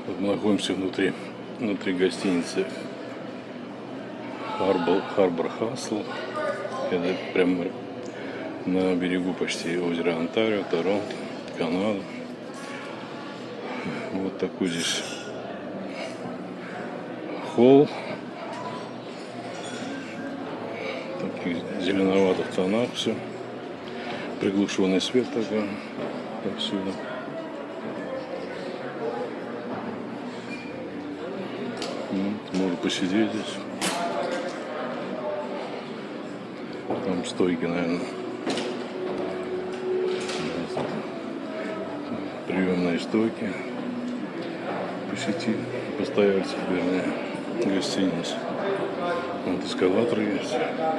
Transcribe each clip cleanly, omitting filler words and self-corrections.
Вот мы находимся внутри гостиницы Harbour Castle. Это прямо на берегу почти озера Онтарио, Торонто, Канада. Вот такой здесь холл. В таких зеленоватых тонах все. Приглушенный свет такой повсюду. Можно посидеть здесь. Там стойки, наверное. Приемные стойки. Посетить постояльцев, вернее, гостиниц. Вот эскалатор есть.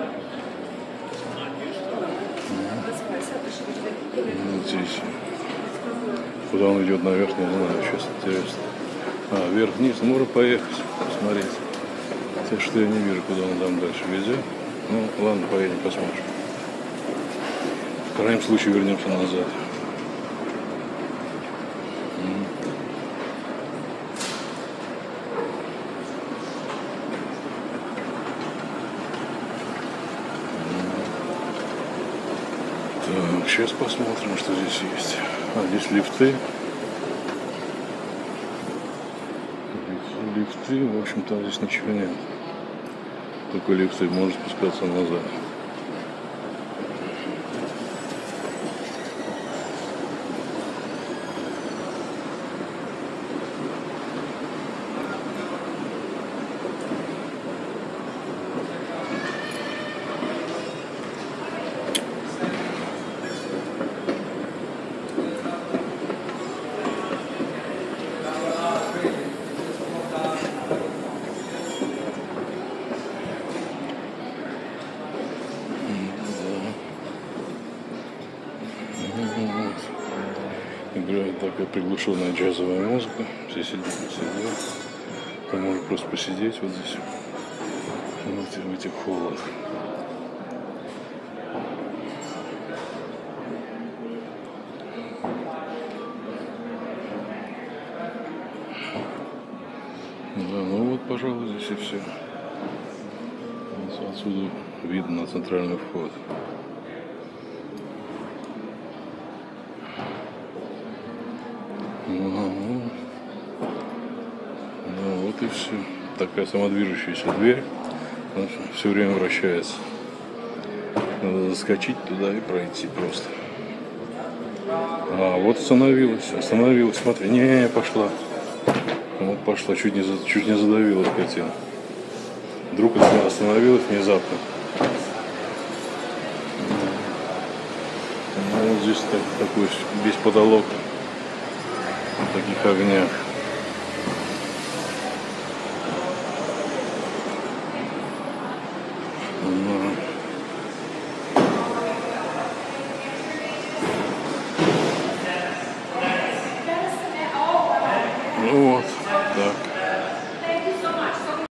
Вот здесь. Куда он идет наверх, не знаю, сейчас интересно. Вверх-вниз, можно поехать, посмотреть. Хотя что я не вижу, куда он там дальше ведет. Ну, ладно, поедем, посмотрим. В крайнем случае вернемся назад. Так, сейчас посмотрим, что здесь есть. Здесь лифты. Лифты, в общем-то, здесь ничего нет. Только лифты, можно спускаться назад. Играет такая приглушенная джазовая музыка. Все сидят. Там можно просто посидеть вот здесь, в этих холлах. Да, ну вот, пожалуй, здесь и все. Отсюда видно на центральный вход. Ну вот и все. Такая самодвижущаяся дверь. Все время вращается. Надо заскочить туда и пройти просто. Вот остановилась. Смотри. Не, пошла. Вот пошла. Чуть не задавила скотина. Вдруг остановилась внезапно. Вот здесь такой весь потолок в таких огнях. Ну вот.